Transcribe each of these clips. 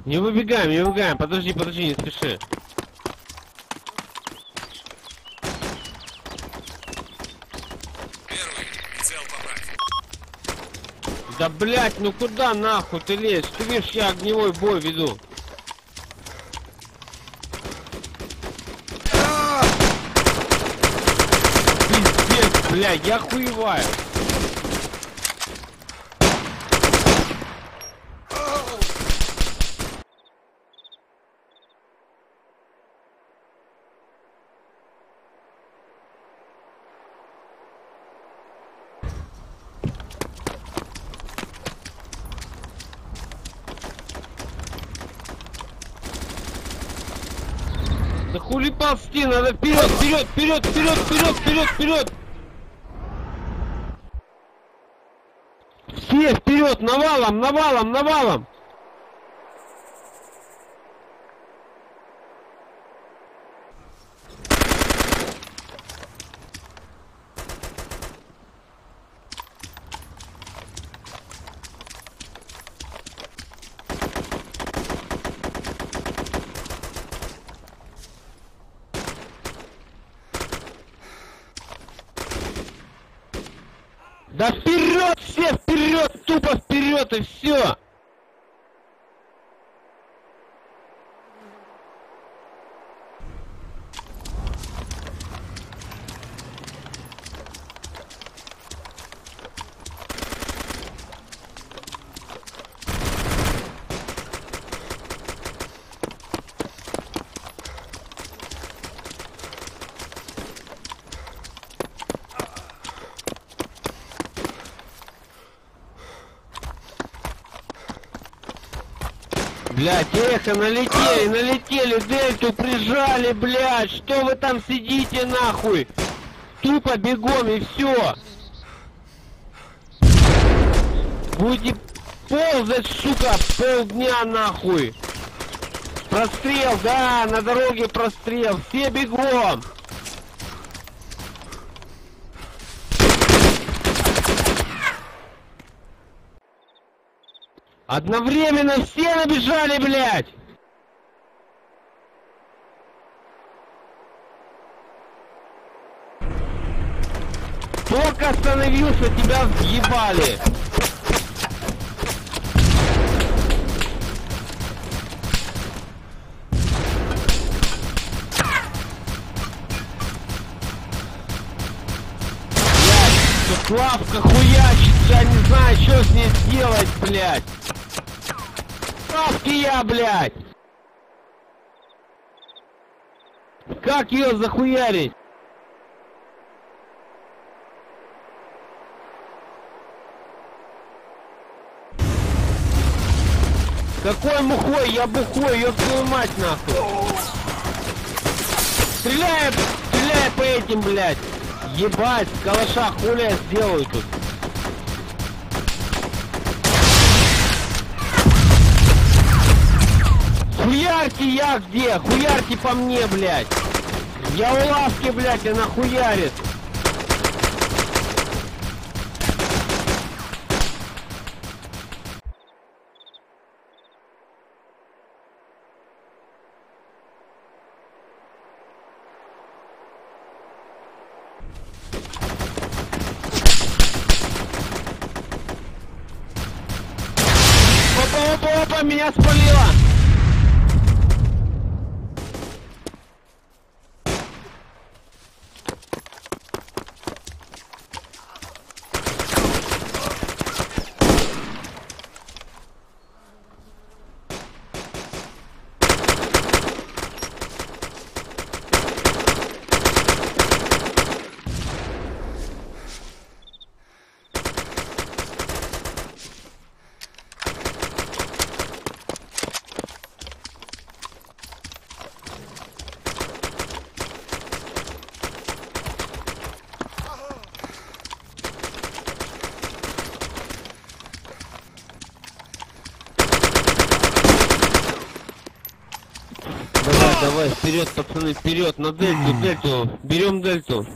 Не выбегаем, не выбегаем. Подожди, подожди, не спеши. Первый. Прицел поправь. Да блять, ну куда нахуй ты лезешь? Ты видишь, я огневой бой веду. Пиздец, блядь, я хуеваю. Да хули ползти, надо вперед, вперед, вперед, вперед, вперед, вперед, вперед. Все вперед, навалом, навалом, навалом. Да вперед, все вперед, тупо вперед и все. Блять, эхо, налетели, налетели, дельту прижали, блять, что вы там сидите нахуй? Тупо бегом и все. Будете ползать, сука, полдня нахуй. Прострел, да, на дороге прострел, все бегом. Одновременно все набежали, блядь! Только остановился, тебя въебали! Блядь, Славка хуячит, я не знаю, что с ней сделать, блядь! Славки я, блядь! Как ее захуярить? Какой мухой? Я бухой, ёб твою мать, нахуй! Стреляй, стреляй по этим, блядь! Ебать, калаша, хули я сделаю тут? Хуярьте я где? Хуярьте по мне, блядь! Я у лавки, блядь, она хуярит! Опа, опа, опа, меня спалило! Давай, давай, вперед, пацаны, вперед, на дельту, дельту, берем дельту.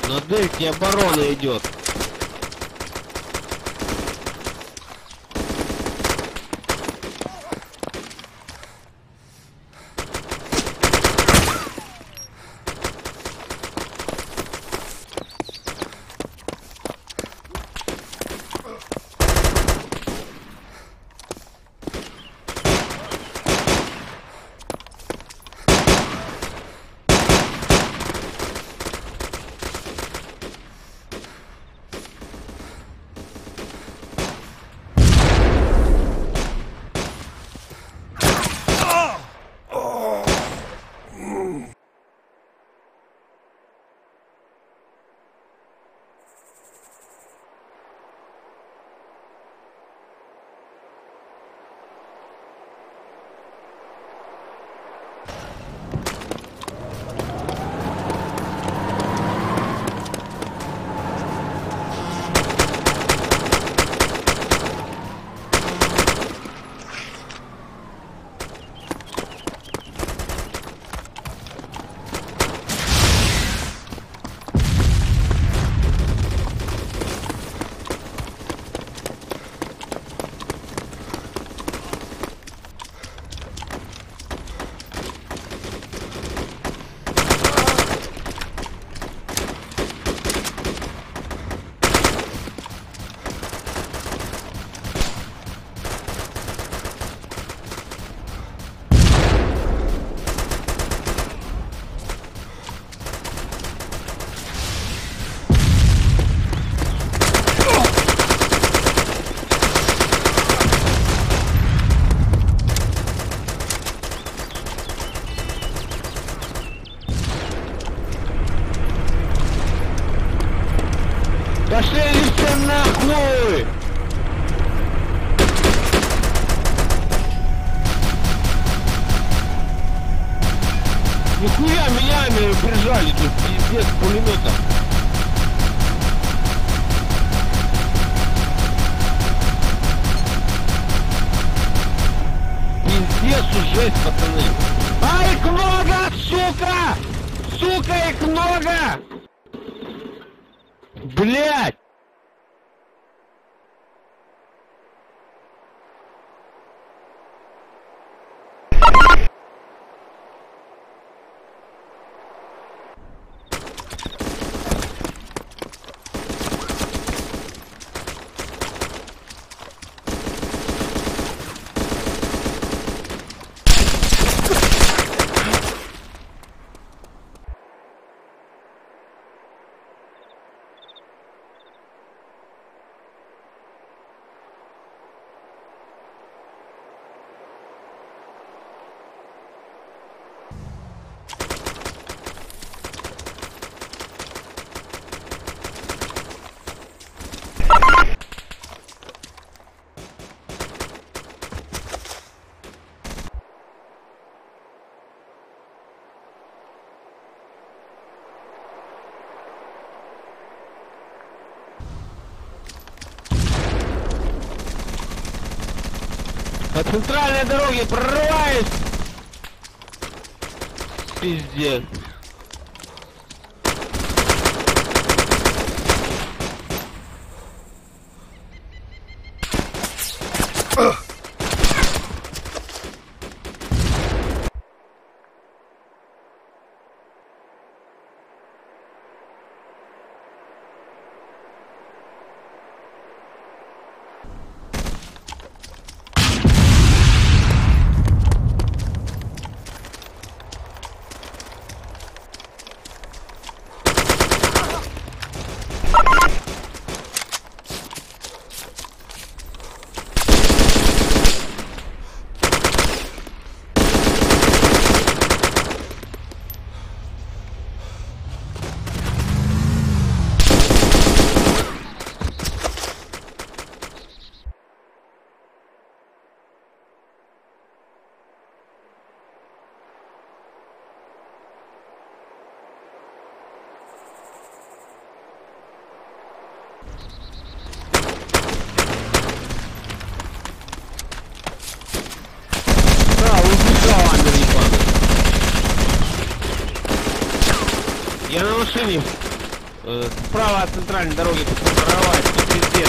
На дельте оборона идет. Пошли все нахуй! Нихуя меня прижали тут, пиздец, пулеметом. Пиздец, жесть, пацаны. А их много, сука! Сука, их много! Блять! По центральной дороге прорываюсь! Пиздец. Я на машине. Справа от центральной дороги прорвать, пиздец.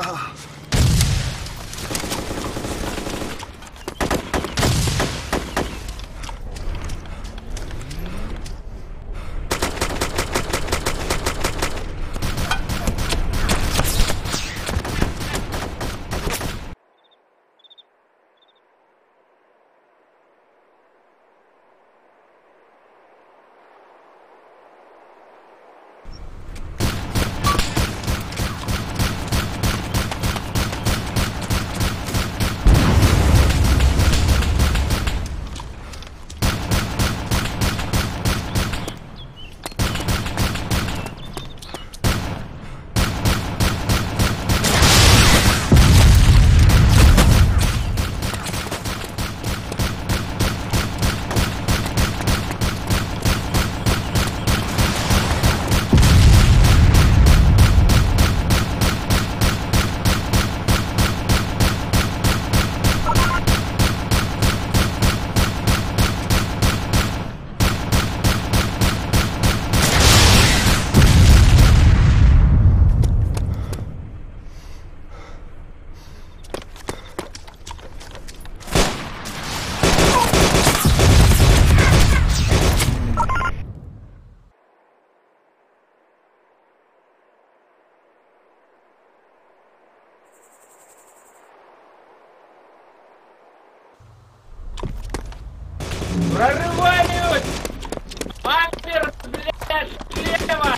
Прорываюсь! Пампер, блядь, слева!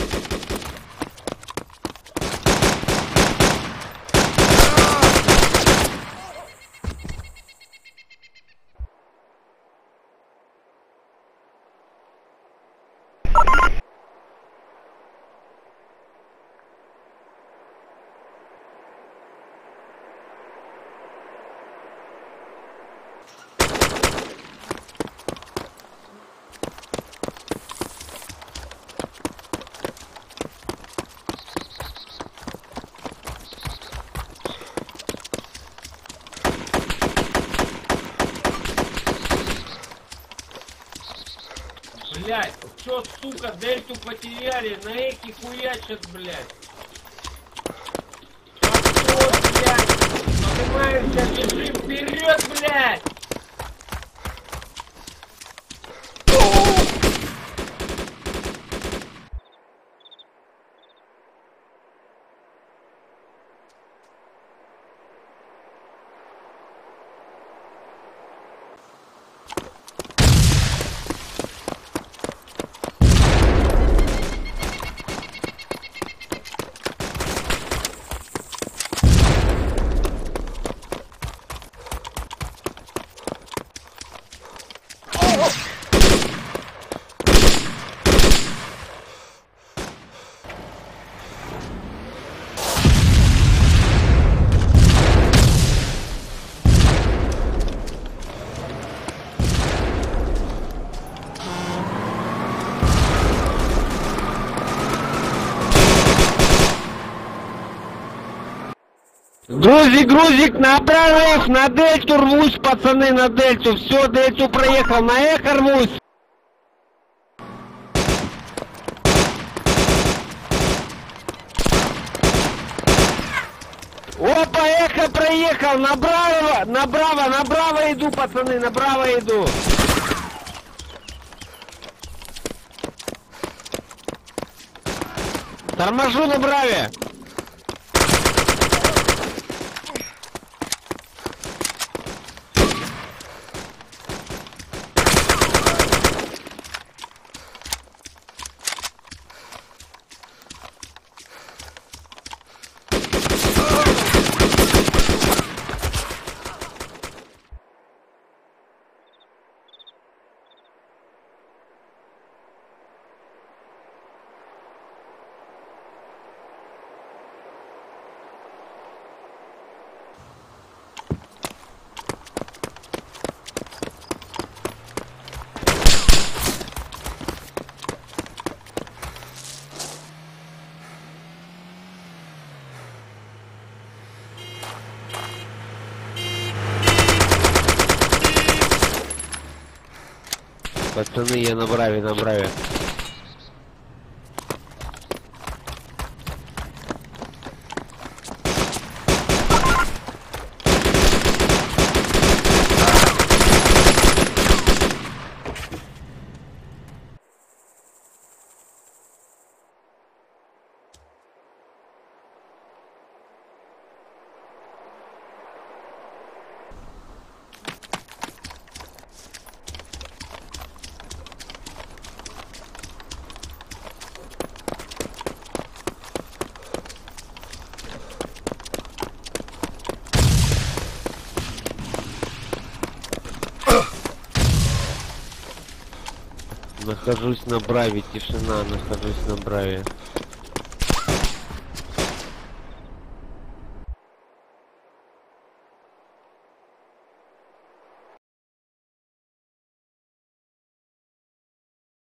Блядь, чё, сука, дельту потеряли, на эки хуячат, блядь. Пошёл, блядь, поднимаемся, бежим вперед, блядь. Грузик, на прорыв, на дельту рвусь, пацаны, на дельту. Все, дельту проехал, на эхо рвусь. Опа, эхо проехал, направо иду, пацаны, направо иду. Торможу на браве. Пацаны, я на браве. Нахожусь на Браве, тишина, нахожусь на Браве.